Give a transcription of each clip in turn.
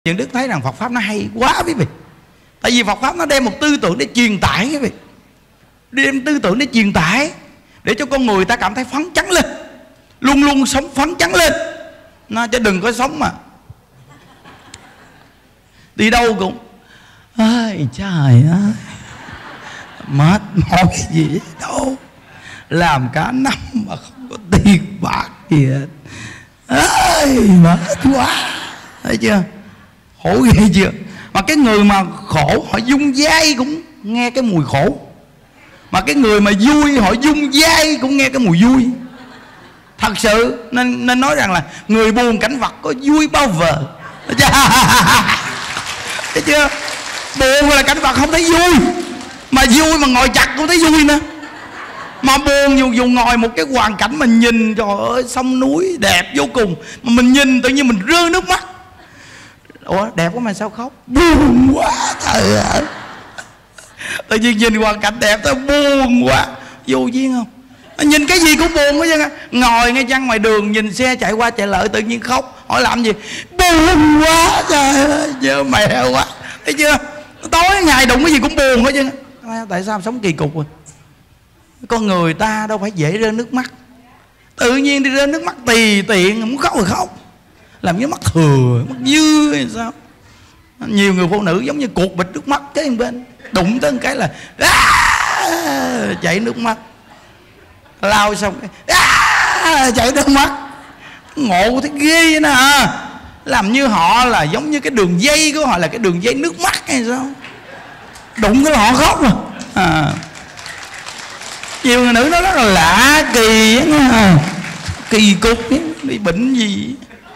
Những Đức thấy rằng Phật Pháp nó hay quá quý vị. Tại vì Phật Pháp nó đem một tư tưởng để truyền tải quý vị. Đem tư tưởng để truyền tải, để cho con người ta cảm thấy phấn chấn lên, luôn luôn sống phấn chấn lên. Nó chứ đừng có sống mà đi đâu cũng ơi trời ơi, mệt mỏi gì đâu, làm cả năm mà không có tiền bạc gì hết, ơi mệt quá, thấy chưa, khổ ghê chưa. Mà cái người mà khổ họ dung dai cũng nghe cái mùi khổ, mà cái người mà vui họ dung dai cũng nghe cái mùi vui. Thật sự nên nói rằng là người buồn cảnh vật có vui bao giờ. Thấy chưa, buồn là cảnh vật không thấy vui, mà vui mà ngồi chặt cũng thấy vui nữa. Mà buồn dù ngồi một cái hoàn cảnh mình nhìn trời ơi sông núi đẹp vô cùng, mà mình nhìn tự nhiên mình rơi nước mắt. Ủa đẹp quá mà sao khóc? Buồn quá trời ơi. Tự nhiên nhìn hoàn cảnh đẹp tôi buồn quá. Vô duyên không? Nhìn cái gì cũng buồn hết trơn. Ngồi ngay chăng ngoài đường nhìn xe chạy qua chạy lại tự nhiên khóc. Hỏi làm gì? Buồn quá trời ơi, nhớ mẹ quá. Thấy chưa? Tối ngày đụng cái gì cũng buồn hết trơn. Tại sao sống kỳ cục rồi? Con người ta đâu phải dễ rơi nước mắt. Tự nhiên đi rơi nước mắt tùy tiện, muốn khóc rồi khóc. Làm như mắt thừa, mắt dư hay sao. Nhiều người phụ nữ giống như cột bịch nước mắt cái bên, đụng tới một cái là chảy nước mắt, lau xong chảy nước mắt. Ngộ thấy ghê nè. Làm như họ là giống như cái đường dây của họ là cái đường dây nước mắt hay sao. Đụng cái là họ khóc rồi. Nhiều người nữ nó rất là lạ kỳ á, kỳ cục ấy. Bị bệnh gì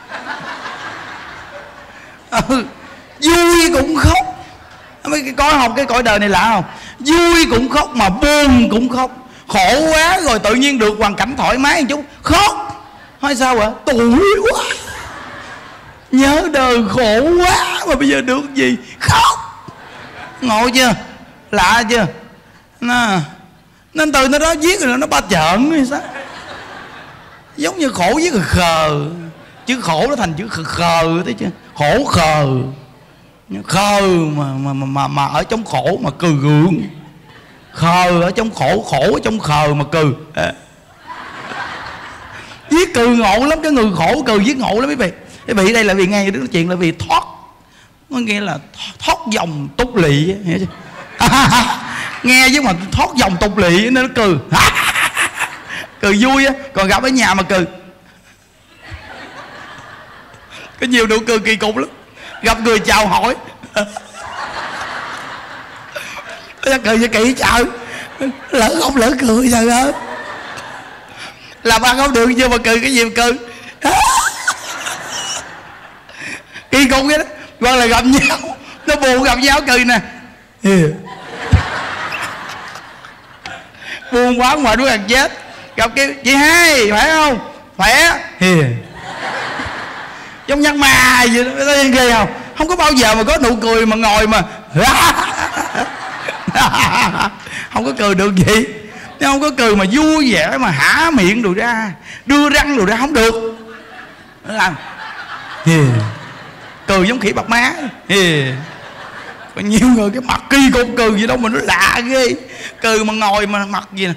vui cũng khóc. Có học cái cõi đời này lạ không? Vui cũng khóc mà buồn cũng khóc. Khổ quá rồi tự nhiên được hoàn cảnh thoải mái một chút khóc. Hỏi sao ạ? Tủi quá, nhớ đời khổ quá mà bây giờ được gì khóc. Ngộ chưa? Lạ chưa? Nên từ nó đó viết rồi nó ba trợn hay sao. Giống như khổ viết rồi khờ, chứ khổ nó thành chữ khờ, thấy chưa? Khổ khờ, khờ mà ở trong khổ mà cười gượng, khờ ở trong khổ, khổ ở trong khờ mà cười. Viết cười ngộ lắm, cái người khổ cười viết ngộ lắm quý vị. Quý vị đây là vì nghe cái chuyện là vì thoát, có nghĩa là thoát dòng tục lỵ, hiểu chưa? Nghe chứ mà thoát dòng tục lỵ nên nó cười. Cười vui á, còn gặp ở nhà mà cười. Có nhiều nụ cười kỳ cục lắm. Gặp người chào hỏi cười cho kỹ chào, lỡ không lỡ cười trời ơi. Làm ăn không được chưa mà cười cái gì mà cười. Kỳ cục vậy đó. Hoặc là gặp nhau, nó buồn gặp nhau cười nè. Buồn quá mệt quá gần chết. Gặp kêu chị hai khỏe không? Khỏe. Giống nhăn ma vậy đó, thấy ghê không? Không có bao giờ mà có nụ cười mà ngồi mà không có cười được gì. Không có cười mà vui vẻ mà hả miệng rồi ra, đưa răng rồi ra không được. Nó làm cười giống khỉ bạc má. Còn nhiều người cái mặt kỳ cục cười gì đâu mà nó lạ ghê. Cười mà ngồi mà mặt gì nè.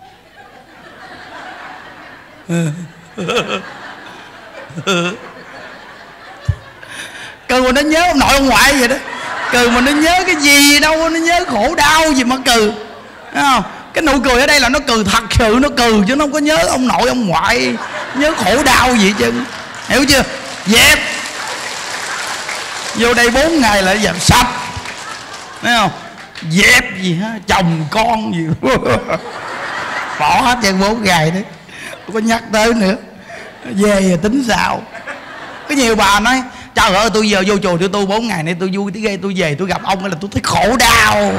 Cười mà nó nhớ ông nội ông ngoại vậy đó. Cười mà nó nhớ cái gì đâu, nó nhớ khổ đau gì mà cười, thấy không? Cái nụ cười ở đây là nó cười thật sự, nó cười chứ nó không có nhớ ông nội ông ngoại, nhớ khổ đau gì chứ, hiểu chưa? Dẹp vô đây 4 ngày là dẹp sạch, thấy không? Dẹp gì hả, chồng con gì bỏ hết trên 4 ngày đấy, không có nhắc tới nữa. Về tính sao. Có nhiều bà nói trời ơi tôi giờ vô chùa tôi tu 4 ngày nay tôi vui tới ghê, tôi về tôi gặp ông là tôi thấy khổ đau.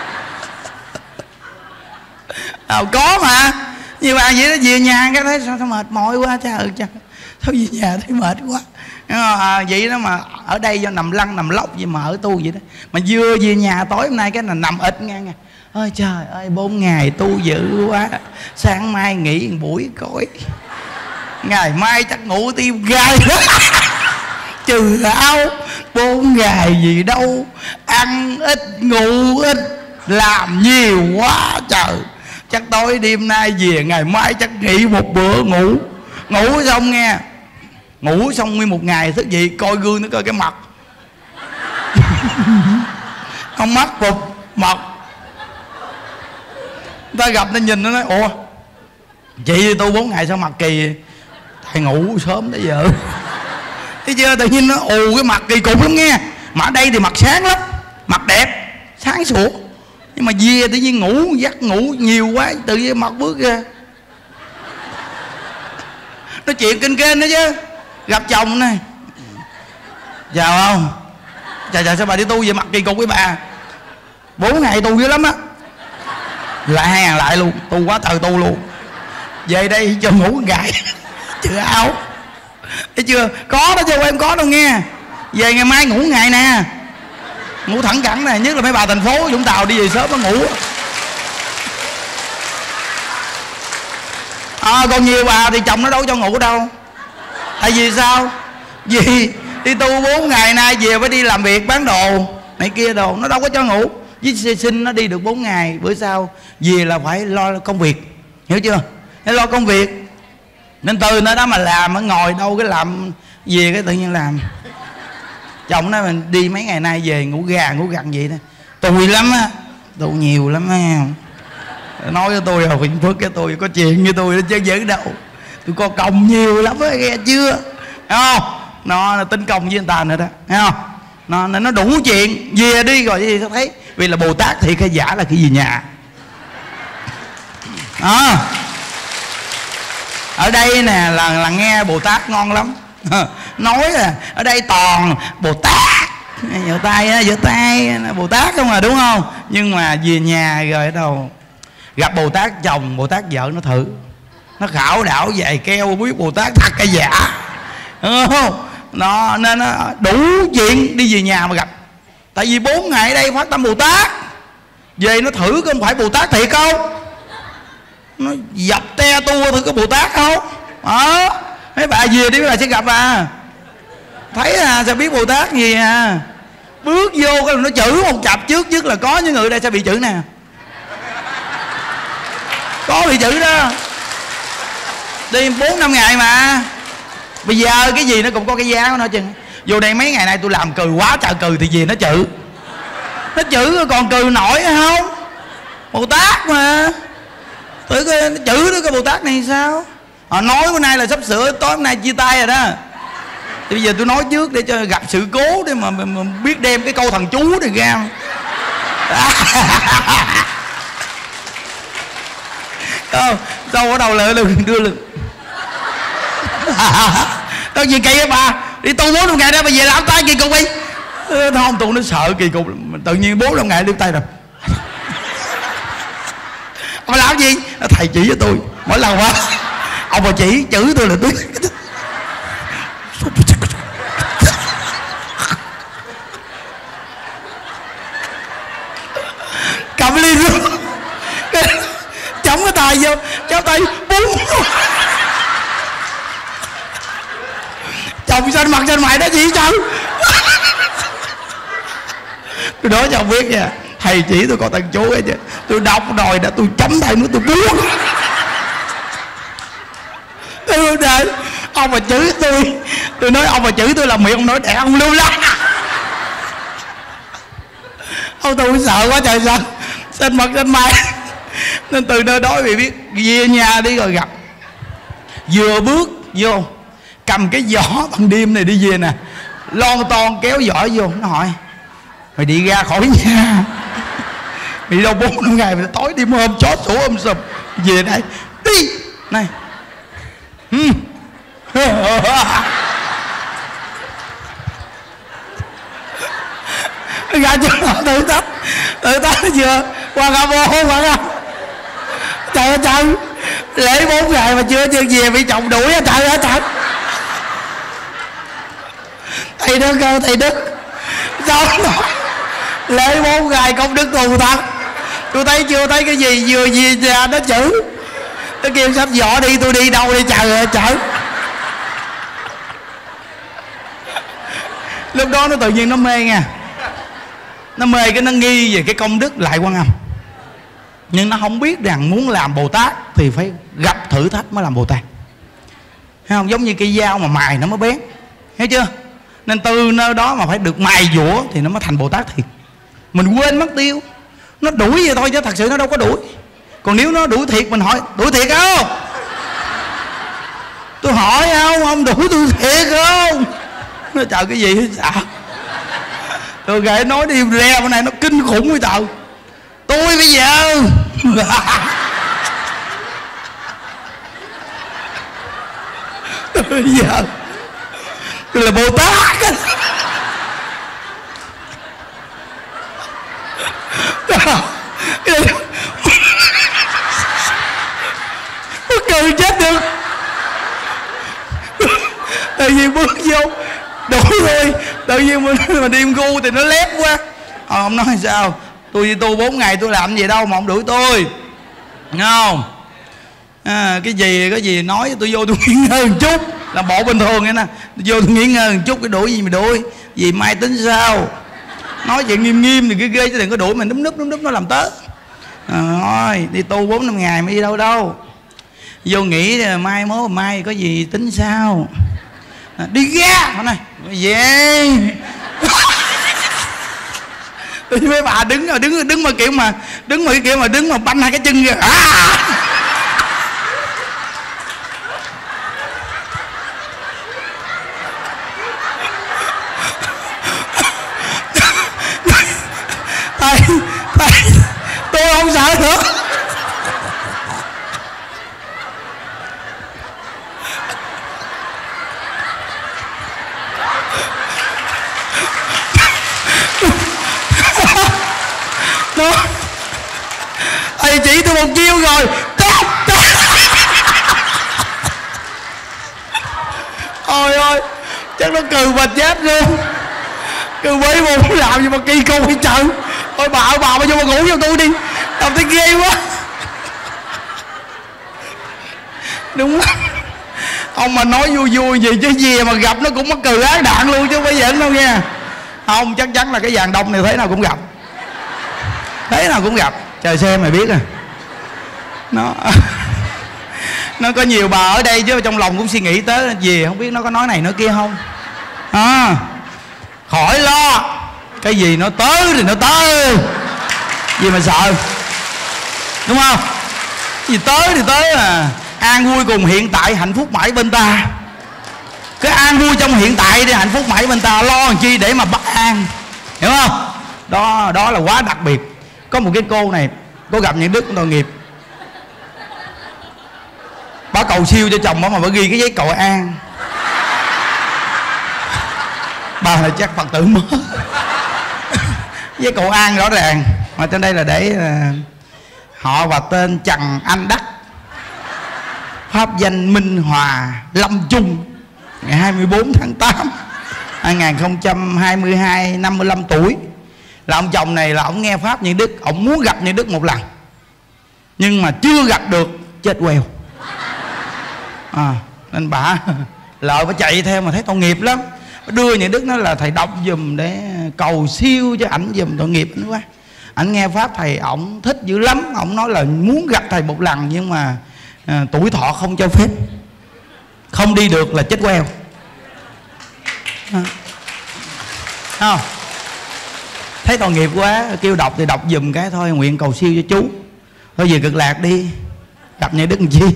Có mà nhiều bà vậy đó, về nhà cái thấy sao mệt mỏi quá trời ơi, sao về nhà thấy mệt quá. Vậy đó mà ở đây do nằm lăn nằm lóc gì mà ở tu vậy đó. Mà vừa về nhà tối hôm nay cái là nằm ít nghe. Ôi trời ơi 4 ngày tu dữ quá, sáng mai nghỉ một buổi coi, ngày mai chắc ngủ tim gai. Trừ áo 4 ngày gì đâu, ăn ít ngủ ít, làm nhiều quá trời. Chắc tối đêm nay về ngày mai chắc nghỉ một bữa ngủ. Ngủ xong nghe, ngủ xong nguyên một ngày thức dậy coi gương nó coi cái mặt không mắt phục mặt. Người ta gặp nó nhìn nó nói: ủa chị tôi 4 ngày sao mặt kỳ vậy? Thầy ngủ sớm tới giờ. Thấy chưa, tự nhiên nó ù cái mặt kỳ cục lắm nghe. Mà ở đây thì mặt sáng lắm, mặt đẹp sáng sủa, nhưng mà về tự nhiên ngủ giấc ngủ nhiều quá, tự nhiên mặt bước ra. Nói chuyện kinh kênh đó chứ. Gặp chồng này: chào không? Chào sao bà đi tu về mặt kỳ cục với bà? 4 ngày tu dữ lắm á. Lại 2 ngàn lại luôn, tu quá trời tu luôn. Về đây cho ngủ một ngày chữ áo. Thấy chưa, có đó chứ em có đâu nghe. Về ngày mai ngủ ngày nè, ngủ thẳng cẳng nè. Nhất là mấy bà thành phố Vũng Tàu đi về sớm nó ngủ. Còn nhiều bà thì chồng nó đâu cho ngủ đâu. Tại vì sao? Vì đi tu 4 ngày nay về phải đi làm việc bán đồ này kia đồ, nó đâu có cho ngủ. Với sinh nó đi được 4 ngày, bữa sau về là phải lo công việc, hiểu chưa? Phải lo công việc. Nên từ nơi đó mà làm, nó ngồi đâu cái làm, về cái tự nhiên làm. Chồng nói mình đi mấy ngày nay về ngủ gà ngủ gật vậy đó. Tui lắm á, tu nhiều lắm á. Nói với tôi là phiền phức, cái tôi có chuyện với tôi nó chứ dữ đâu. Tôi có công nhiều lắm á, nghe chưa? Thấy không? Nó tính công với người ta nữa đó, thấy không? Nó đủ chuyện. Về đi rồi gì thấy. Vì là Bồ Tát thiệt hay giả là khi về nhà. Ở đây nè là nghe Bồ Tát ngon lắm. Nói là ở đây toàn Bồ Tát, giơ tay Bồ Tát không à, đúng không? Nhưng mà về nhà rồi ở đâu gặp Bồ Tát chồng, Bồ Tát vợ nó thử, nó khảo đảo giày keo biết Bồ Tát thật hay giả, đúng không? Nó nên nó đủ chuyện đi về nhà mà gặp. Tại vì 4 ngày ở đây phát tâm Bồ Tát, về nó thử có phải Bồ Tát thiệt không, nó dập te tua thử có Bồ Tát không. Mấy bà về đi mấy bà sẽ gặp thấy sao biết Bồ Tát gì bước vô cái nó chữ một chập trước. Nhất là có những người đây sẽ bị chữ nè, có bị chữ đó. Đi 4-5 ngày mà bây giờ cái gì nó cũng có cái giá của nó chừng. Vô đây mấy ngày nay tôi làm cừ quá trời cừ thì về nó chữ. Nó chữ còn cừ nổi không? Bồ Tát mà. Thử coi nó chữ đó cái Bồ Tát này sao. Họ nói bữa nay là sắp sửa tối hôm nay chia tay rồi đó. Thì bây giờ tôi nói trước để cho gặp sự cố để mà biết đem cái câu thần chú này ra. Đâu ở đầu lợi luôn đưa lực. Đâu gì kỳ á bà. Đi tu 4-5 ngày đó mà về làm tay kỳ cục đi. Không, tôi nó sợ kỳ cục. Tự nhiên 4-5 ngày đưa tay rồi. Ông làm gì? Thầy chỉ cho tôi mỗi lần quá. Ông mà chỉ chữ tôi là tôi cầm ly luôn, chống cái tay vô, cháu tay búng. Chồng xanh mặt xanh mày đó gì cháu. Tôi nói cho ông biết nha, thầy chỉ tôi có thần chú ấy chứ. Tôi đọc rồi đã tôi chấm tay nữa tôi buông. Đây, ông mà chửi tôi nói ông mà chửi tôi là miệng ông nói đẻ ông lưu lắm. Ông tôi sợ quá trời sao xanh mặt xanh mày. Nên từ nơi đó vì biết về nhà đi rồi gặp. Vừa bước vô cầm cái giỏ bằng đêm này đi về nè, lon ton kéo giỏ vô. Nó hỏi mày đi ra khỏi nhà mày đi đâu 4-5 ngày mày tối đi hôm chó sủa sùm về đây đi này. Ra cho nó tự tách nó vừa qua gặp vô qua gặp. Trời ơi trời, lễ 4 ngày mà chưa về bị chồng đuổi á. Trời ơi trời, thầy Đức ơi thầy Đức, sao lễ 4 ngày công đức thù thật. Tôi thấy chưa thấy cái gì vừa gì ra nó chữ. Nó kêu sắp vỏ đi, tôi đi đâu đi. Trời ơi trời, Lúc đó nó tự nhiên nó mê nha. Nó mê cái nó nghi về cái công đức Lại Quan Âm. Nhưng nó không biết rằng muốn làm Bồ Tát thì phải gặp thử thách mới làm Bồ Tát. Thấy không? Giống như cây dao mà mài nó mới bén. Thấy chưa? Nên từ nơi đó mà phải được mài dũa thì nó mới thành Bồ Tát thiệt. Mình quên mất tiêu. Nó đuổi vậy thôi chứ thật sự nó đâu có đuổi. Còn nếu nó đuổi thiệt mình hỏi đuổi thiệt không? Tôi hỏi không? Ông đuổi tôi thiệt không? Nó trời cái gì sao? Tôi kể nói đi re bên này nó kinh khủng với trời. Tôi bây giờ bây giờ tôi là Bồ Tát. Nó cười chết được. Tự nhiên bước vô đuổi thôi. Tự nhiên mình điên gu thì nó lép quá. Ông nói sao? Tôi đi tu 4 ngày tôi làm gì đâu mà ông đuổi tôi. Nghe không? Cái gì nói tôi vô tôi nghỉ ngơi một chút. Là bộ bình thường vậy nè. Tôi vô tôi nghỉ ngơi một chút. Cái đuổi gì mà đuổi. Vì mai tính sao. Nói chuyện nghiêm nghiêm thì ghê chứ đừng có đuổi mình đúm núp nó làm tớ. Thôi đi tu 4-5 ngày mới đi đâu đâu. Vô nghĩ mai có gì tính sao. Đi ra này về. Mấy bà đứng mà kiểu mà đứng mà banh hai cái chân kìa. Tôi không sợ nữa. Thầy chỉ tôi một chiêu rồi. Ôi ơi chắc nó cừ mà chết luôn. Cừ bấy muốn làm gì mà kỳ cục hay trời. Ôi bà ơi bà vô mà ngủ cho tôi đi. Làm thấy ghê quá. Đúng lắm. Ông mà nói vui vui gì chứ gì mà gặp nó cũng mắc cừ ác đạn luôn chứ không phải giỡn đâu nha. Không chắc chắn là cái dàn đông này thế nào cũng gặp. Thế nào cũng gặp. Trời xem mày biết à. Nó có nhiều bà ở đây chứ trong lòng cũng suy nghĩ tới gì không biết nó có nói này nói kia không. Khỏi lo. Cái gì nó tới thì nó tới. Gì mà sợ. Đúng không? Gì tới thì tới à. An vui cùng hiện tại, hạnh phúc mãi bên ta. Cái an vui trong hiện tại đi, hạnh phúc mãi bên ta. Lo làm chi để mà bất an. Hiểu không? Đó là quá đặc biệt. Có một cái cô này, cô gặp những đức tội nghiệp. Bà cầu siêu cho chồng bà mà bà ghi cái giấy cầu an. Bà là chắc Phật tử mới. Giấy cầu an rõ ràng. Mà trên đây là để họ và tên Trần Anh Đắc, pháp danh Minh Hòa Lâm Trung, ngày 24 tháng 8 2022, 55 tuổi. Là ông chồng này là ông nghe pháp Như Đức, ông muốn gặp Như Đức một lần nhưng mà chưa gặp được, chết queo. Nên bà lợi bà chạy theo mà thấy tội nghiệp lắm. Bà đưa Như Đức nó là thầy đọc giùm để cầu siêu cho ảnh giùm, tội nghiệp ảnh quá. Ảnh nghe pháp thầy ổng thích dữ lắm. Ổng nói là muốn gặp thầy một lần nhưng mà tuổi thọ không cho phép, không đi được là chết queo. Không thấy tội nghiệp quá, kêu đọc thì đọc giùm cái thôi, nguyện cầu siêu cho chú. Thôi về Cực Lạc đi, gặp Như Đức làm chi.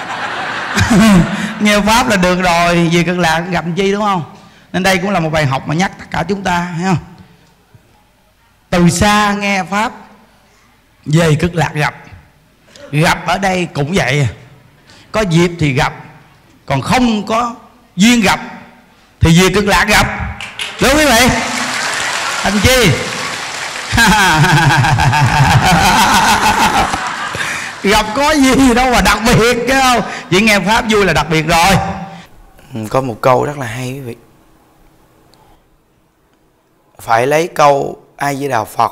Nghe pháp là được rồi, về Cực Lạc gặp làm chi, đúng không? Nên đây cũng là một bài học mà nhắc tất cả chúng ta, thấy không? Từ xa nghe pháp, về Cực Lạc gặp ở đây cũng vậy. Có dịp thì gặp, còn không có duyên gặp thì về Cực Lạc gặp. Đúng quý vị? Thành chi? Gặp có gì đâu mà đặc biệt, cái không? Chỉ nghe pháp vui là đặc biệt rồi. Có một câu rất là hay quý vị. Phải lấy câu A Di Đà Phật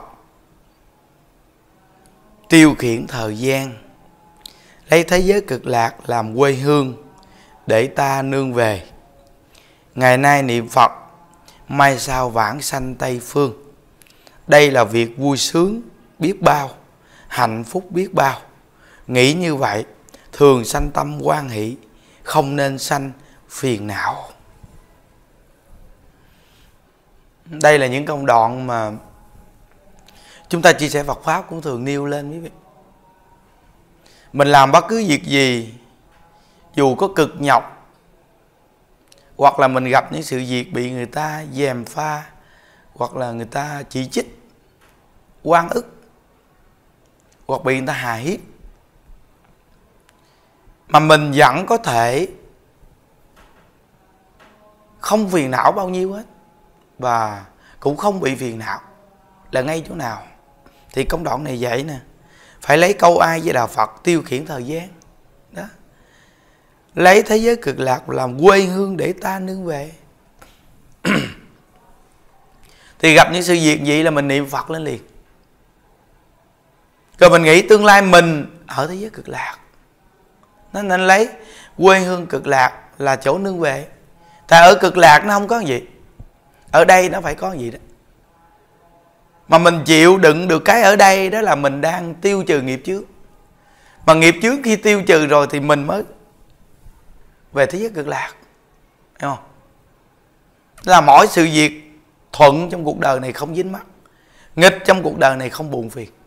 tiêu khiển thời gian, lấy thế giới Cực Lạc làm quê hương để ta nương về. Ngày nay niệm Phật mai sau vãng sanh Tây Phương. Đây là việc vui sướng biết bao, hạnh phúc biết bao. Nghĩ như vậy thường sanh tâm hoan hỷ, không nên sanh phiền não. Đây là những công đoạn mà chúng ta chia sẻ Phật Pháp cũng thường nêu lên quý vị. Mình làm bất cứ việc gì, dù có cực nhọc, hoặc là mình gặp những sự việc bị người ta gièm pha, hoặc là người ta chỉ trích, oan ức, hoặc bị người ta hà hiếp, mà mình vẫn có thể không phiền não bao nhiêu hết, và cũng không bị phiền não. Là ngay chỗ nào? Thì công đoạn này vậy nè, phải lấy câu ai với Đạo Phật tiêu khiển thời gian đó. Lấy thế giới cực lạc làm quê hương để ta nương về. Thì gặp những sự việc vậy là mình niệm Phật lên liền. Rồi mình nghĩ tương lai mình ở thế giới cực lạc, nên lấy quê hương cực lạc là chỗ nương về. Tại ở cực lạc nó không có gì, ở đây nó phải có gì đó. Mà mình chịu đựng được cái ở đây đó là mình đang tiêu trừ nghiệp chướng. Mà nghiệp chướng khi tiêu trừ rồi thì mình mới về thế giới cực lạc, hiểu không? Là mỗi sự việc thuận trong cuộc đời này không dính mắc, nghịch trong cuộc đời này không buồn phiền.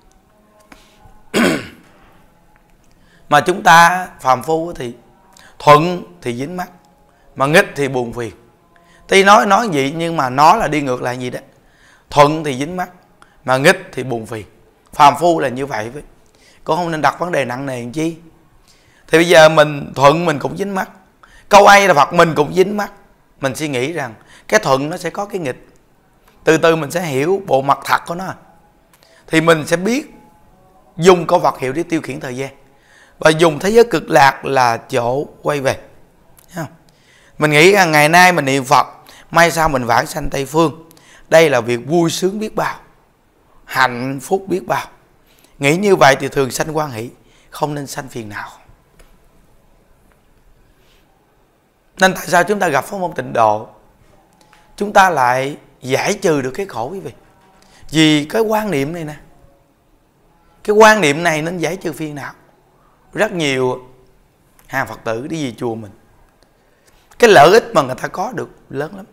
Mà chúng ta phàm phu thì thuận thì dính mắc, mà nghịch thì buồn phiền. Tuy nói vậy nhưng mà nó là đi ngược lại gì đó. Thuận thì dính mắc, mà nghịch thì buồn phiền. Phàm phu là như vậy với. Cũng không nên đặt vấn đề nặng nề làm chi. Thì bây giờ mình thuận mình cũng dính mắc, câu ai là Phật mình cũng dính mắc. Mình suy nghĩ rằng cái thuận nó sẽ có cái nghịch. Từ từ mình sẽ hiểu bộ mặt thật của nó, thì mình sẽ biết dùng câu Phật hiệu để tiêu khiển thời gian, và dùng thế giới cực lạc là chỗ quay về. Mình nghĩ rằng ngày nay mình niệm Phật, mai sau mình vãng sanh Tây Phương. Đây là việc vui sướng biết bao, hạnh phúc biết bao. Nghĩ như vậy thì thường sanh hoan hỷ, không nên sanh phiền não. Nên tại sao chúng ta gặp pháp môn tịnh độ, chúng ta lại giải trừ được cái khổ quý vị? Vì cái quan niệm này nè. Cái quan niệm này nên giải trừ phiền não. Rất nhiều hàng Phật tử đi về chùa mình, cái lợi ích mà người ta có được lớn lắm.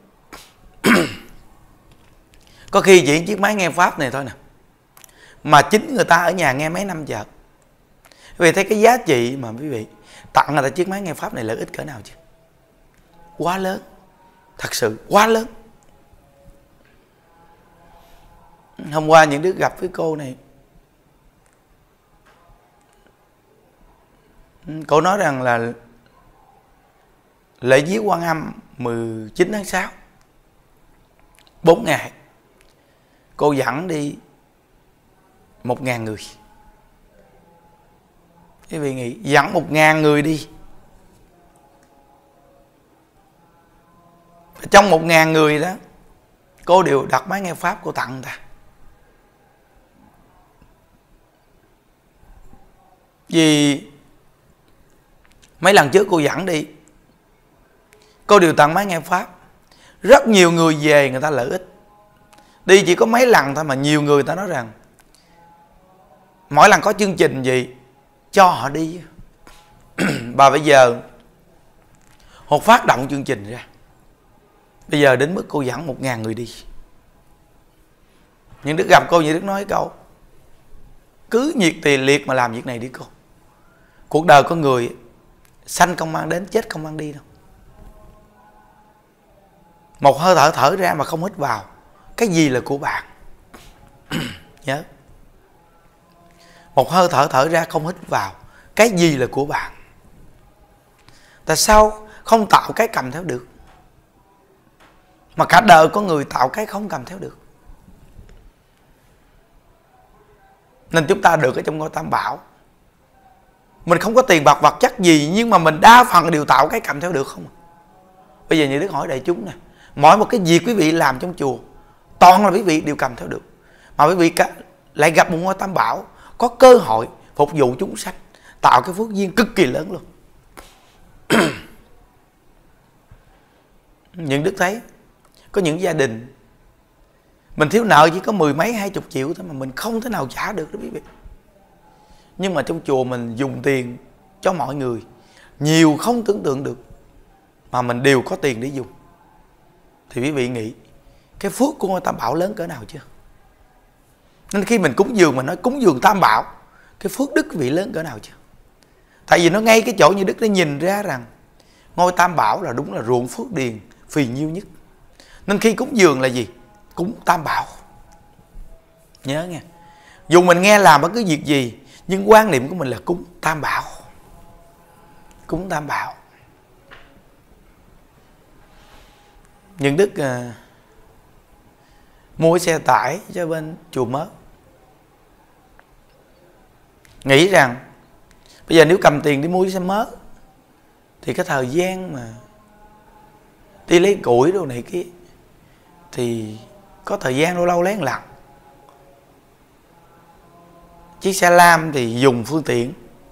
Có khi chỉ chiếc máy nghe Pháp này thôi nè, mà chính người ta ở nhà nghe mấy năm giờ. Vì thấy cái giá trị mà quý vị tặng người ta chiếc máy nghe Pháp này lợi ích cỡ nào chứ? Quá lớn, thật sự quá lớn. Hôm qua những đứa gặp với cô này, cô nói rằng là lễ viếng Quan Âm 19 tháng 6 4 ngày, cô dẫn đi 1.000 người. Quý vị nghĩ dẫn 1.000 người đi, trong 1.000 người đó cô đều đặt máy nghe Pháp cô tặng người ta. Vì mấy lần trước cô dẫn đi, cô đều tặng máy nghe Pháp. Rất nhiều người về người ta lợi ích. Đi chỉ có mấy lần thôi mà nhiều người ta nói rằng mỗi lần có chương trình gì cho họ đi. Và bây giờ họ phát động chương trình ra, bây giờ đến mức cô dẫn 1.000 người đi. Những đứa gặp cô, những đứa nói câu cứ nhiệt tiền liệt mà làm việc này đi cô. Cuộc đời con người sanh không mang đến, chết không mang đi đâu. Một hơi thở thở ra mà không hít vào, cái gì là của bạn? Nhớ, một hơi thở thở ra không hít vào, cái gì là của bạn? Tại sao không tạo cái cầm theo được, mà cả đời có người tạo cái không cầm theo được? Nên chúng ta được ở trong ngôi Tam Bảo. Mình không có tiền bạc vật chất gì, nhưng mà mình đa phần đều tạo cái cầm theo được không? Bây giờ những đứa hỏi đại chúng nè, mỗi một cái việc quý vị làm trong chùa toàn là quý vị đều cầm theo được, mà quý vị lại gặp một ngôi Tam Bảo, có cơ hội phục vụ chúng sanh, tạo cái phước duyên cực kỳ lớn luôn. Những đức thấy Có những gia đình mình thiếu nợ chỉ có 10 mấy 20 triệu thôi mà mình không thể nào trả được đó quý vị. Nhưng mà trong chùa mình dùng tiền cho mọi người nhiều không tưởng tượng được, mà mình đều có tiền để dùng. Thì quý vị nghĩ cái phước của ngôi Tam Bảo lớn cỡ nào chưa? Nên khi mình cúng dường, mình nói cúng dường Tam Bảo, cái phước đức quý vị lớn cỡ nào chưa? Tại vì nó ngay cái chỗ như Đức nó nhìn ra rằng ngôi Tam Bảo là đúng là ruộng phước điền phì nhiêu nhất. Nên khi cúng dường là gì? Cúng Tam Bảo. Nhớ nghe, dù mình nghe làm bất cứ việc gì, nhưng quan niệm của mình là cúng Tam Bảo. Cúng Tam Bảo. Nhưng Đức mua xe tải cho bên chùa Mới, nghĩ rằng bây giờ nếu cầm tiền đi mua cái xe mới thì cái thời gian mà đi lấy củi đồ này kia thì có thời gian lâu lâu lén lặn. Chiếc xe lam thì dùng phương tiện,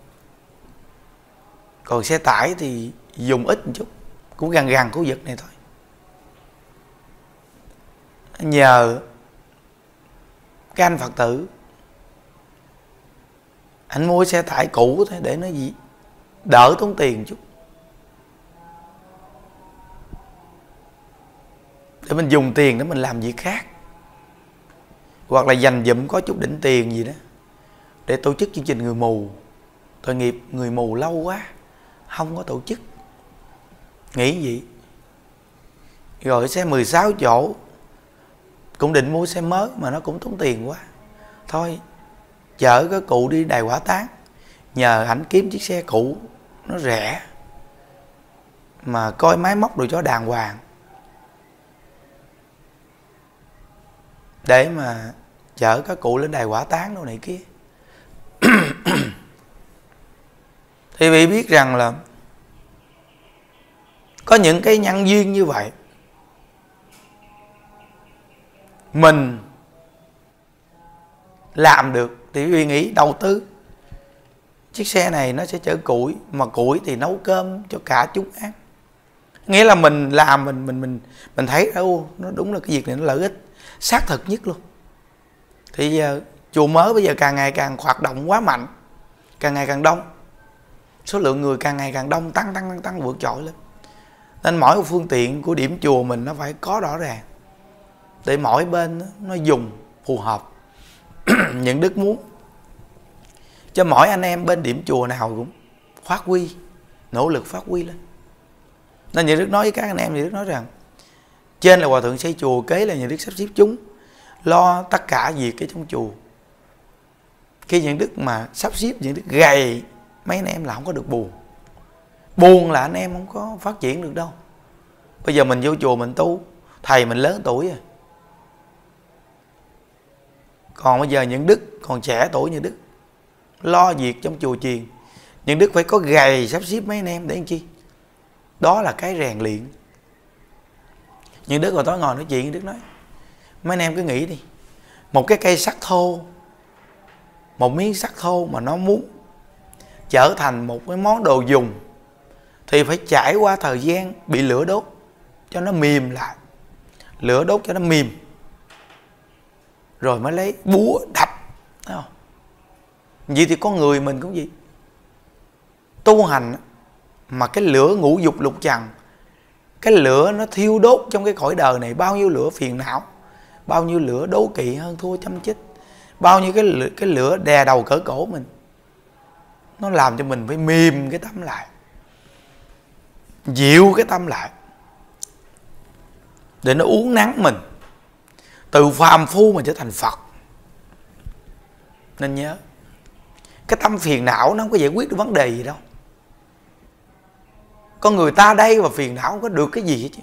còn xe tải thì dùng ít một chút, cũng gần gần khu vực này thôi. Nhờ cái anh Phật tử, anh mua xe tải cũ thôi để nó gì đỡ tốn tiền một chút, để mình dùng tiền để mình làm việc khác, hoặc là dành dụm có chút đỉnh tiền gì đó để tổ chức chương trình người mù. Tội nghiệp người mù lâu quá không có tổ chức, nghĩ gì. Rồi xe 16 chỗ cũng định mua xe mới mà nó cũng tốn tiền quá, thôi chở cái cụ đi đài hỏa táng, nhờ ảnh kiếm chiếc xe cũ nó rẻ mà coi máy móc đồ cho đàng hoàng để mà chở các cụ lên đài hỏa táng đồ này kia. Thì vị biết rằng là có những cái nhân duyên như vậy, mình làm được thì quý vị nghĩ đầu tư chiếc xe này nó sẽ chở củi, mà củi thì nấu cơm cho cả chúng ăn. Nghĩa là mình làm mình thấy nó đúng là cái việc này nó lợi ích xác thực nhất luôn. Thì giờ chùa Mới bây giờ càng ngày càng hoạt động quá mạnh, càng ngày càng đông, số lượng người càng ngày càng đông, tăng vượt trội lên. Nên mỗi một phương tiện của điểm chùa mình nó phải có rõ ràng để mỗi bên nó dùng phù hợp. Những Đức muốn cho mỗi anh em bên điểm chùa nào cũng phát huy, nỗ lực phát huy lên. Nên những Đức nói với các anh em, những Đức nói rằng trên là hòa thượng xây chùa, kế là những Đức sắp xếp chúng lo tất cả việc ở trong chùa. Khi những Đức mà sắp xếp, những Đức gầy mấy anh em là không có được buồn. Buồn là anh em không có phát triển được đâu. Bây giờ mình vô chùa mình tu, thầy mình lớn tuổi rồi, còn bây giờ những Đức còn trẻ tuổi như Đức lo việc trong chùa chiền, những Đức phải có gầy sắp xếp mấy anh em để làm chi? Đó là cái rèn luyện. Những Đức hồi tối ngồi nói chuyện, Đức nói mấy anh em cứ nghĩ đi, một cái cây sắt thô, một miếng sắt thô mà nó muốn trở thành một cái món đồ dùng thì phải trải qua thời gian bị lửa đốt cho nó mềm lại, lửa đốt cho nó mềm, rồi mới lấy búa đập, thấy không? Vậy thì con người mình cũng vậy, tu hành mà cái lửa ngũ dục lục trần, cái lửa nó thiêu đốt trong cái cõi đời này, bao nhiêu lửa phiền não, bao nhiêu lửa đố kỵ hơn thua chăm chích, bao nhiêu cái lửa đè đầu cỡ cổ mình, nó làm cho mình phải mềm cái tâm lại, dịu cái tâm lại để nó uốn nắn mình từ phàm phu mà trở thành Phật. Nên nhớ, cái tâm phiền não nó không có giải quyết được vấn đề gì đâu. Con người ta đây mà phiền não không có được cái gì hết chứ.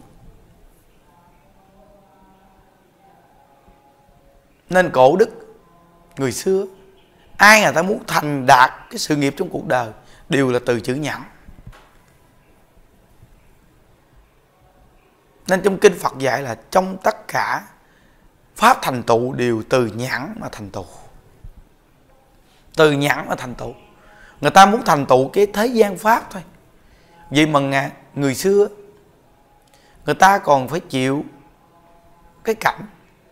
Nên cổ đức người xưa, ai người ta muốn thành đạt cái sự nghiệp trong cuộc đời đều là từ chữ nhẫn. Nên trong kinh Phật dạy là trong tất cả pháp thành tựu đều từ nhẫn mà thành tựu. Từ nhẫn mà thành tựu. Người ta muốn thành tựu cái thế gian pháp thôi. Vậy mà người xưa người ta còn phải chịu cái cảnh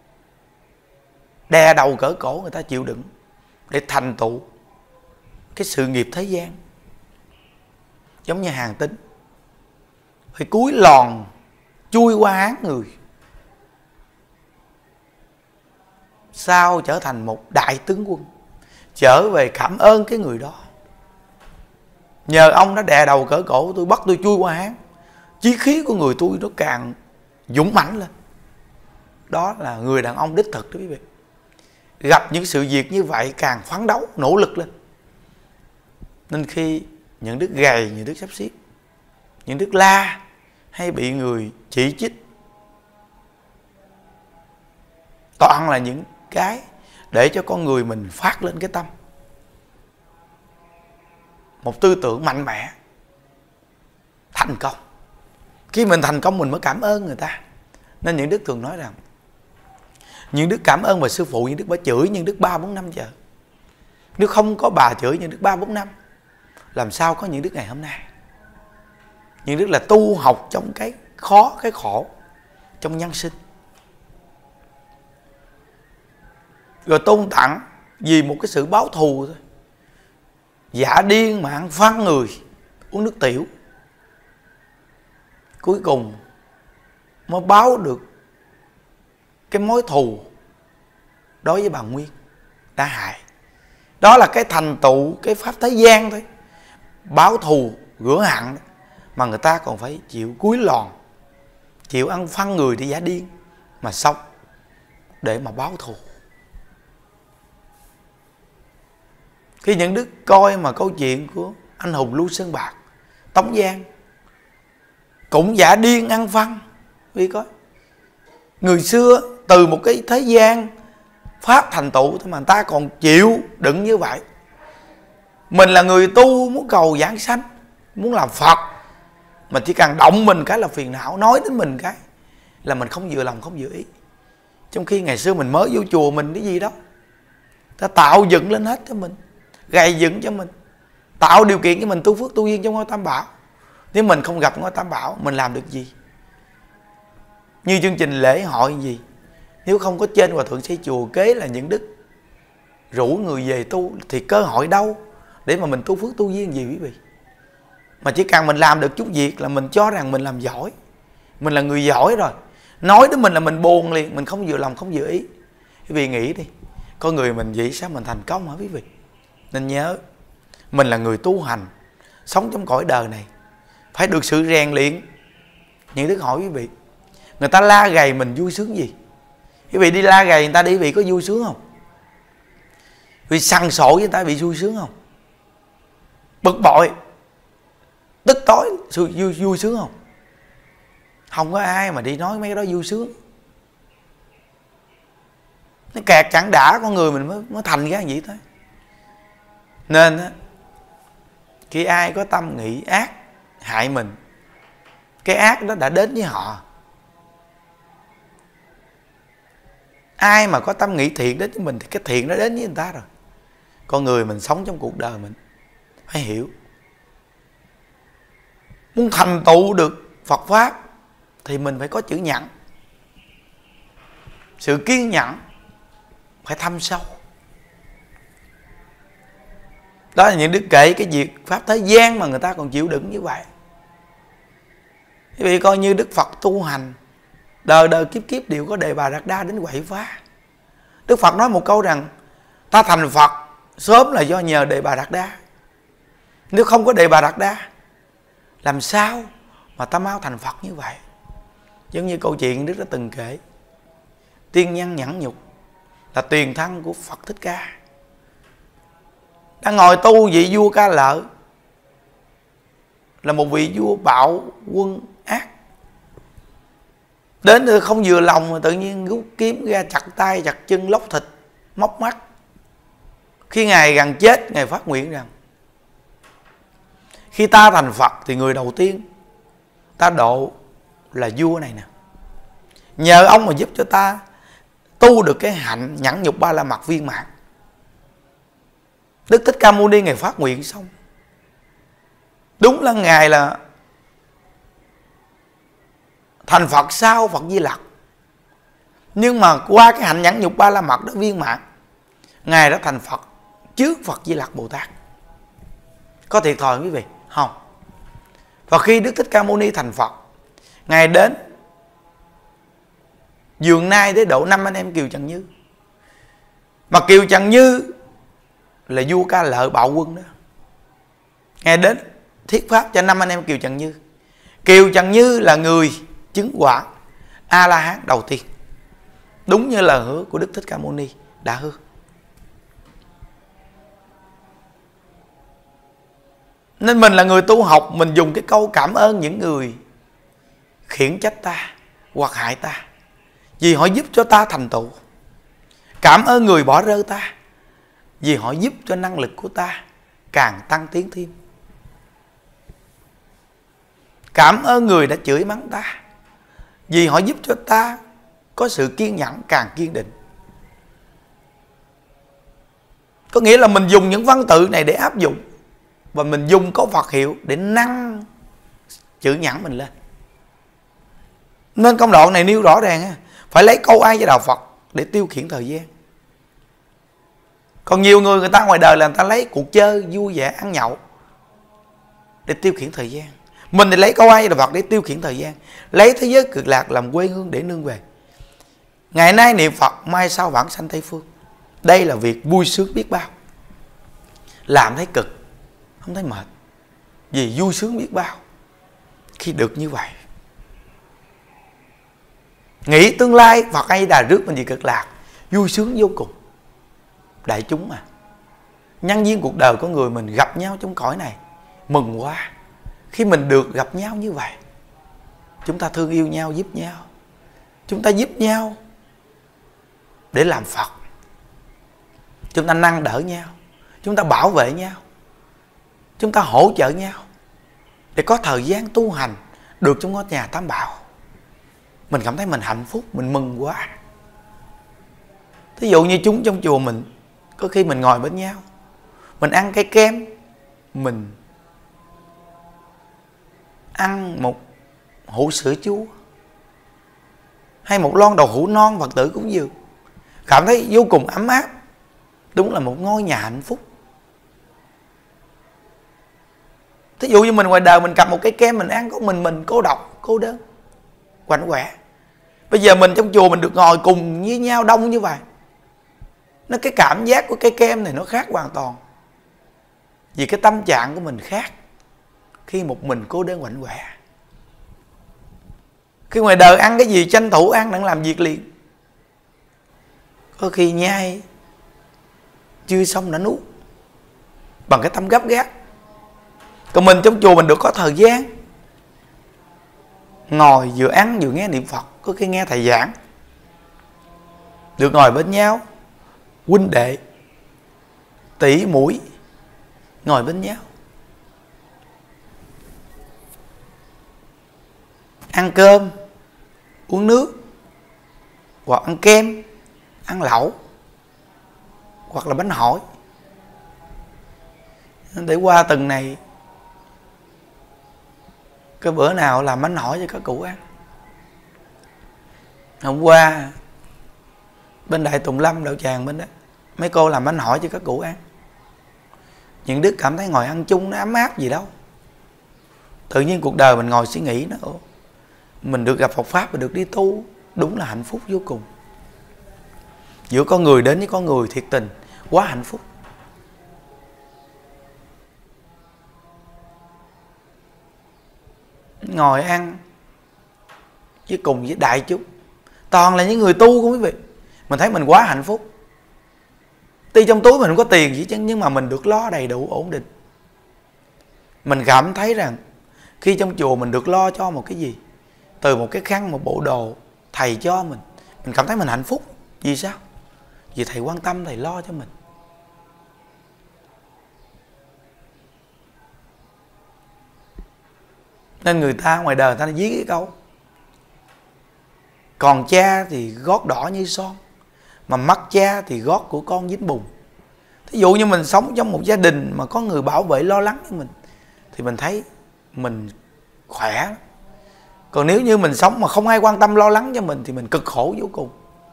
đè đầu cỡ cổ người ta chịu đựng để thành tựu cái sự nghiệp thế gian. Giống như Hàn Tín phải cúi lòn chui qua Hán người, sau trở thành một đại tướng quân, trở về cảm ơn cái người đó. Nhờ ông đã đè đầu cỡ cổ tôi, bắt tôi chui qua Hán, chí khí của người tôi nó càng dũng mãnh lên. Đó là người đàn ông đích thực đó quý vị. Gặp những sự việc như vậy càng phấn đấu, nỗ lực lên. Nên khi những đứa gầy, những đứa xấp xiết, những đứa la hay bị người chỉ trích, toàn là những cái để cho con người mình phát lên cái tâm, một tư tưởng mạnh mẽ, thành công. Khi mình thành công mình mới cảm ơn người ta. Nên những đức thường nói rằng những đức cảm ơn bà sư phụ, những đức bà chửi những đức 3-4 năm giờ. Nếu không có bà chửi những đức 3-4 năm, làm sao có những đức ngày hôm nay. Những đức là tu học trong cái khó, cái khổ trong nhân sinh, rồi tôn tặng vì một cái sự báo thù thôi. Giả điên mà ăn phân người, uống nước tiểu, cuối cùng mới báo được cái mối thù đối với bà Nguyên đã hại. Đó là cái thành tựu cái pháp thế gian thôi. Báo thù rửa hận mà người ta còn phải chịu cúi lòn, chịu ăn phân người để giả điên mà sống để mà báo thù. Khi những đứa coi mà câu chuyện của anh hùng Lưu Sơn Bạc, Tống Giang cũng giả điên ăn phân, vì coi người xưa từ một cái thế gian pháp thành tựu thôi mà người ta còn chịu đựng như vậy. Mình là người tu muốn cầu giảng sanh, muốn làm Phật, mà chỉ cần động mình cái là phiền não, nói đến mình cái là mình không vừa lòng, không vừa ý. Trong khi ngày xưa mình mới vô chùa mình cái gì đó, ta tạo dựng lên hết cho mình, gầy dựng cho mình, tạo điều kiện cho mình tu phước tu duyên trong ngôi Tam Bảo. Nếu mình không gặp ngôi Tam Bảo, mình làm được gì? Như chương trình lễ hội gì, nếu không có trên hòa thượng xây chùa kế là những đức rủ người về tu, thì cơ hội đâu để mà mình tu phước tu duyên gì quý vị? Mà chỉ cần mình làm được chút việc là mình cho rằng mình làm giỏi, mình là người giỏi rồi. Nói đến mình là mình buồn liền, mình không vừa lòng, không vừa ý. Quý vị nghĩ đi, con người mình vậy sao mình thành công hả quý vị? Nên nhớ, mình là người tu hành, sống trong cõi đời này phải được sự rèn luyện. Những đức hỏi quý vị, người ta la gầy mình vui sướng gì? Quý vị đi la gầy người ta đi, quý vị có vui sướng không? Quý vị săn sổ với người ta bị vui sướng không? Bực bội, tức tối, vui sướng không? Không có ai mà đi nói mấy cái đó vui sướng. Nó kẹt chẳng đã con người mình mới thành ra vậy thôi. Nên á, khi ai có tâm nghĩ ác hại mình, cái ác đó đã đến với họ. Ai mà có tâm nghĩ thiện đến với mình thì cái thiện nó đến với người ta rồi. Con người mình sống trong cuộc đời mình phải hiểu, muốn thành tựu được Phật Pháp thì mình phải có chữ nhẫn, sự kiên nhẫn phải thâm sâu. Đó là những đức kể cái việc pháp thế gian mà người ta còn chịu đựng như vậy. Quý vị coi như Đức Phật tu hành, đời đời kiếp kiếp đều có Đề Bà Đạt Đa đến quậy phá. Đức Phật nói một câu rằng ta thành Phật sớm là do nhờ Đề Bà Đạt Đa. Nếu không có Đề Bà Đạt Đa, làm sao mà ta mau thành Phật như vậy? Giống như câu chuyện Đức đã từng kể, tiên nhân nhẫn nhục là tiền thân của Phật Thích Ca, đang ngồi tu vị vua Ca Lợi, là một vị vua bạo quân ác. Đến từ không vừa lòng mà tự nhiên rút kiếm ra chặt tay chặt chân, lóc thịt, móc mắt. Khi Ngài gần chết, Ngài phát nguyện rằng khi ta thành Phật thì người đầu tiên ta độ là vua này nè. Nhờ ông mà giúp cho ta tu được cái hạnh nhẫn nhục ba la mật viên mãn. Đức Thích Ca Mâu Ni Ngài phát nguyện xong, đúng là Ngài là thành Phật sau Phật Di Lặc. Nhưng mà qua cái hạnh nhẫn nhục ba la mật đó viên mãn, Ngài đã thành Phật trước Phật Di Lặc Bồ Tát. Có thiệt thòi quý vị? Không. Và khi Đức Thích Ca Mâu Ni thành Phật, Ngài đến Dường Nai để độ 5 anh em Kiều Trần Như. Mà Kiều Trần Như là vua Ca Lợi bạo quân đó. Ngài đến thuyết pháp cho 5 anh em Kiều Trần Như. Kiều Trần Như là người chứng quả A-la-hán đầu tiên, đúng như lời hứa của Đức Thích Ca Mâu Ni đã hứa. Nên mình là người tu học, mình dùng cái câu cảm ơn những người khiển trách ta hoặc hại ta, vì họ giúp cho ta thành tựu. Cảm ơn người bỏ rơi ta, vì họ giúp cho năng lực của ta càng tăng tiến thêm. Cảm ơn người đã chửi mắng ta, vì họ giúp cho ta có sự kiên nhẫn càng kiên định. Có nghĩa là mình dùng những văn tự này để áp dụng, và mình dùng câu Phật hiệu để nâng chữ nhẫn mình lên. Nên công đoạn này nêu rõ ràng, phải lấy câu A Di Đà Phật để tiêu khiển thời gian. Còn nhiều người ta ngoài đời là người ta lấy cuộc chơi vui vẻ ăn nhậu để tiêu khiển thời gian. Mình thì lấy câu A Di Đà Phật để tiêu khiển thời gian, lấy thế giới cực lạc làm quê hương để nương về. Ngày nay niệm Phật, mai sau vãng sanh Tây Phương. Đây là việc vui sướng biết bao. Làm thấy cực, không thấy mệt, vì vui sướng biết bao khi được như vậy. Nghĩ tương lai Phật A Di Đà rước mình về cực lạc, vui sướng vô cùng. Đại chúng mà, nhân duyên cuộc đời của người mình gặp nhau trong cõi này, mừng quá. Khi mình được gặp nhau như vậy, chúng ta thương yêu nhau, giúp nhau. Chúng ta giúp nhau để làm Phật. Chúng ta nâng đỡ nhau, chúng ta bảo vệ nhau, chúng ta hỗ trợ nhau để có thời gian tu hành được trong ngôi nhà Tam Bảo. Mình cảm thấy mình hạnh phúc, mình mừng quá. Thí dụ như chúng trong chùa mình, có khi mình ngồi bên nhau, mình ăn cây kem, mình ăn một hũ sữa chua hay một lon đậu hũ non Phật tử cúng dường, cảm thấy vô cùng ấm áp. Đúng là một ngôi nhà hạnh phúc. Thí dụ như mình ngoài đời mình cầm một cái kem mình ăn, có mình cô độc, cô đơn, quạnh quẹ. Bây giờ mình trong chùa mình được ngồi cùng với nhau đông như vậy, nó cái cảm giác của cái kem này nó khác hoàn toàn. Vì cái tâm trạng của mình khác khi một mình cô đơn quạnh quẹ. Khi ngoài đời ăn cái gì tranh thủ ăn đặng làm việc liền, có khi nhai chưa xong đã nuốt bằng cái tâm gấp gáp. Còn mình trong chùa mình được có thời gian ngồi vừa ăn vừa nghe niệm Phật, có khi nghe thầy giảng, được ngồi bên nhau, huynh đệ tỷ muội ngồi bên nhau, ăn cơm, uống nước, hoặc ăn kem, ăn lẩu, hoặc là bánh hỏi. Để qua tuần này cái bữa nào làm bánh hỏi cho các cụ ăn. Hôm qua bên Đại Tùng Lâm Đạo Tràng bên đó, mấy cô làm bánh hỏi cho các cụ ăn. Những đứa cảm thấy ngồi ăn chung nó ấm áp gì đâu. Tự nhiên cuộc đời mình ngồi suy nghĩ nó, mình được gặp Phật Pháp, mình được đi tu, đúng là hạnh phúc vô cùng. Giữa con người đến với con người thiệt tình, quá hạnh phúc. Ngồi ăn với cùng với đại chúng, toàn là những người tu không quý vị. Mình thấy mình quá hạnh phúc. Tuy trong túi mình không có tiền gì chứ, nhưng mà mình được lo đầy đủ ổn định. Mình cảm thấy rằng khi trong chùa mình được lo cho một cái gì, từ một cái khăn, một bộ đồ thầy cho mình cảm thấy mình hạnh phúc. Vì sao? Vì thầy quan tâm, thầy lo cho mình. Nên người ta ngoài đời người ta viết cái câu: còn cha thì gót đỏ như son, mà mắt cha thì gót của con dính bùn. Thí dụ như mình sống trong một gia đình mà có người bảo vệ lo lắng cho mình, thì mình thấy mình khỏe. Còn nếu như mình sống mà không ai quan tâm lo lắng cho mình, thì mình cực khổ vô cùng.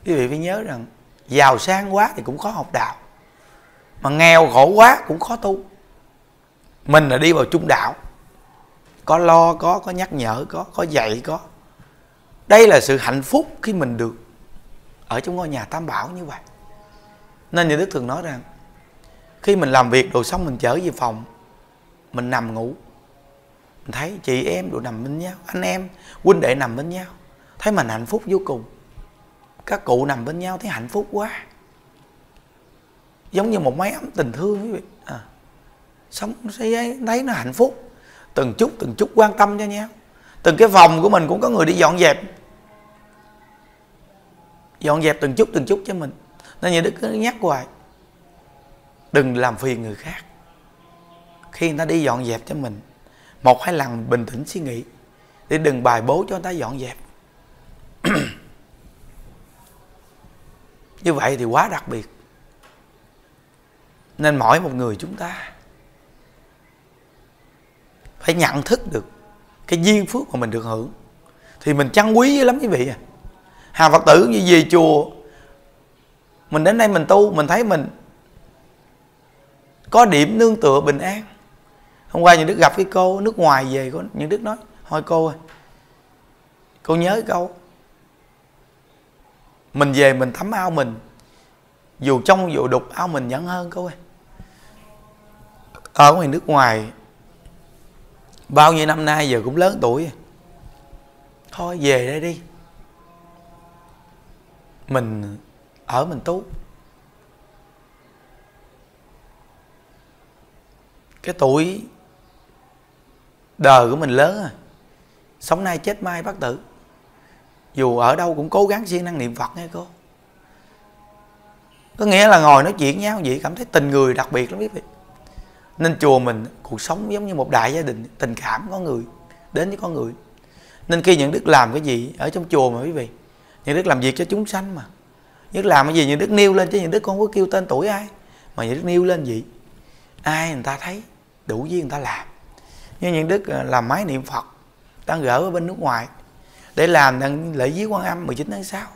Quý vị phải nhớ rằng giàu sang quá thì cũng khó học đạo, mà nghèo khổ quá cũng khó tu. Mình là đi vào trung đạo, có lo, có nhắc nhở, có dạy, có. Đây là sự hạnh phúc khi mình được ở trong ngôi nhà Tam Bảo như vậy. Nên Như Đức thường nói rằng khi mình làm việc rồi xong mình trở về phòng, mình nằm ngủ, mình thấy chị em rồi nằm bên nhau, anh em huynh đệ nằm bên nhau, thấy mình hạnh phúc vô cùng. Các cụ nằm bên nhau thấy hạnh phúc quá, giống như một mái ấm tình thương quý vị. Sống thấy nó hạnh phúc, từng chút quan tâm cho nhau. Từng cái phòng của mình cũng có người đi dọn dẹp từng chút cho mình. Nên Như Đức cứ nhắc hoài, đừng làm phiền người khác. Khi người ta đi dọn dẹp cho mình, 1-2 lần bình tĩnh suy nghĩ, để đừng bài bố cho người ta dọn dẹp. Như vậy thì quá đặc biệt. Nên mỗi một người chúng ta phải nhận thức được cái duyên phước mà mình được hưởng thì mình trân quý lắm quý vị. Hàng Phật tử như về chùa, mình đến đây mình tu, mình thấy mình có điểm nương tựa bình an. Hôm qua Như Đức gặp cái cô nước ngoài về, Như Đức nói: thôi cô ơi, cô nhớ câu mình về mình tắm ao mình, dù trong dù đục ao mình vẫn hơn cô ơi. Ở ngoài nước ngoài bao nhiêu năm nay giờ cũng lớn tuổi, thôi về đây đi, mình ở mình tu. Cái tuổi đời của mình lớn rồi, sống nay chết mai bất tử, dù ở đâu cũng cố gắng siêng năng niệm Phật nghe cô. Có nghĩa là ngồi nói chuyện nhau vậy cảm thấy tình người đặc biệt lắm quý vị. Nên chùa mình cuộc sống giống như một đại gia đình, tình cảm có người đến với có người. Nên khi Những Đức làm cái gì ở trong chùa mà quý vị, Những Đức làm việc cho chúng sanh mà, Những Đức làm cái gì Những Đức nêu lên, chứ Những Đức không có kêu tên tuổi ai, mà Những Đức nêu lên vậy ai người ta thấy đủ duyên người ta làm. Như Những Đức làm máy niệm Phật đang gỡ ở bên nước ngoài để làm lễ viếng Quan Âm 19 tháng 6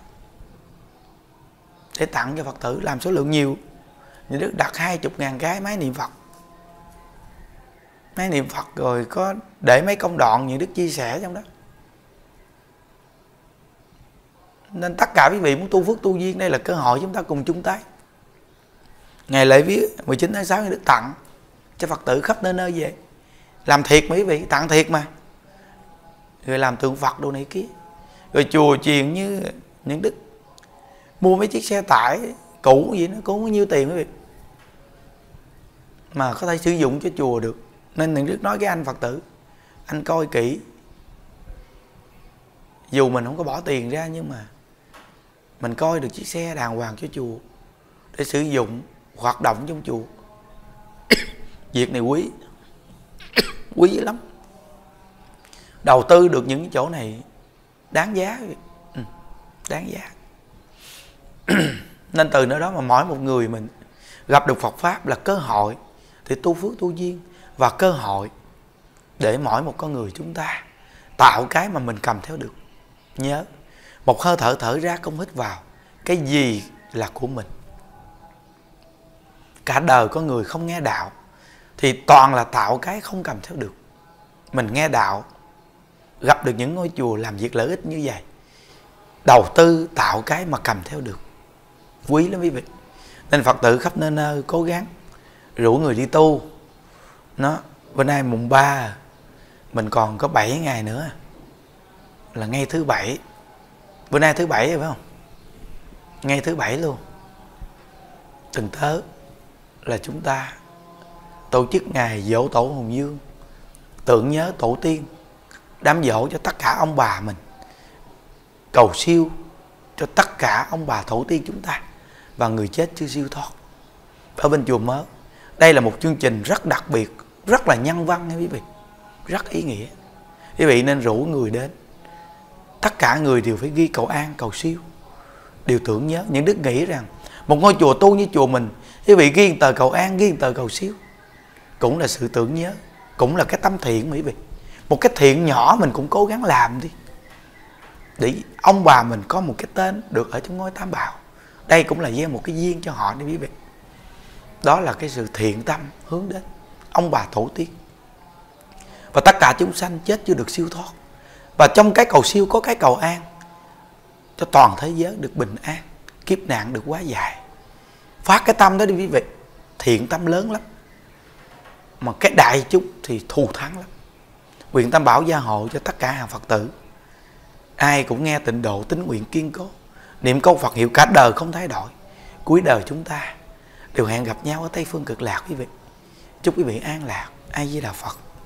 để tặng cho Phật tử, làm số lượng nhiều. Những Đức đặt 20.000 cái máy niệm Phật. Máy niệm Phật rồi có để mấy công đoạn Những Đức chia sẻ trong đó. Nên tất cả quý vị muốn tu phước tu duyên, đây là cơ hội chúng ta cùng chung tay. Ngày lễ viếng 19 tháng 6 Những Đức tặng cho Phật tử khắp nơi nơi về. Làm thiệt mà quý vị, tặng thiệt mà. Rồi làm tượng Phật đồ này kia. Rồi chùa chiền như Những Đức mua mấy chiếc xe tải cũ gì nó cũng có nhiêu tiền quý vị, mà có thể sử dụng cho chùa được. Nên Những Đức nói cái anh Phật tử, anh coi kỹ, dù mình không có bỏ tiền ra nhưng mà mình coi được chiếc xe đàng hoàng cho chùa để sử dụng hoạt động trong chùa. Việc này quý lắm. Đầu tư được những chỗ này đáng giá, đáng giá. Nên từ nơi đó mà mỗi một người mình gặp được Phật Pháp là cơ hội để tu phước tu duyên, và cơ hội để mỗi một con người chúng ta tạo cái mà mình cầm theo được. Nhớ, một hơi thở thở ra không hít vào, cái gì là của mình. Cả đời có người không nghe đạo thì toàn là tạo cái không cầm theo được. Mình nghe đạo, gặp được những ngôi chùa làm việc lợi ích như vậy, đầu tư tạo cái mà cầm theo được, quý lắm quý vị. Nên Phật tử khắp nơi nơi cố gắng rủ người đi tu. Bữa nay mùng 3, mình còn có 7 ngày nữa là ngay thứ Bảy. Bữa nay thứ Bảy rồi phải không? Ngay thứ Bảy luôn. Tuần tới là chúng ta tổ chức ngày giỗ tổ Hùng Dương, tưởng nhớ tổ tiên, đám giỗ cho tất cả ông bà mình, cầu siêu cho tất cả ông bà tổ tiên chúng ta và người chết chưa siêu thoát ở bên chùa Mớ. Đây là một chương trình rất đặc biệt, rất là nhân văn nha quý vị, rất ý nghĩa. Quý vị nên rủ người đến, tất cả người đều phải ghi cầu an, cầu siêu, đều tưởng nhớ. Những Đức nghĩ rằng một ngôi chùa tu như chùa mình, quý vị ghi tờ cầu an, ghi tờ cầu siêu cũng là sự tưởng nhớ, cũng là cái tâm thiện quý vị. Một cái thiện nhỏ mình cũng cố gắng làm đi, để ông bà mình có một cái tên được ở trong ngôi Tam Bảo. Đây cũng là gieo một cái duyên cho họ đi quý vị. Đó là cái sự thiện tâm hướng đến ông bà tổ tiên. Và tất cả chúng sanh chết chưa được siêu thoát. Và trong cái cầu siêu có cái cầu an, cho toàn thế giới được bình an, kiếp nạn được quá giải. Phát cái tâm đó đi quý vị, thiện tâm lớn lắm. Mà cái đại chúng thì thù thắng lắm. Nguyện Tam Bảo gia hộ cho tất cả hàng Phật tử, ai cũng nghe tịnh độ tín nguyện kiên cố, niệm câu Phật hiệu cả đời không thay đổi. Cuối đời chúng ta đều hẹn gặp nhau ở Tây Phương Cực Lạc quý vị. Chúc quý vị an lạc. A Di Đà Phật.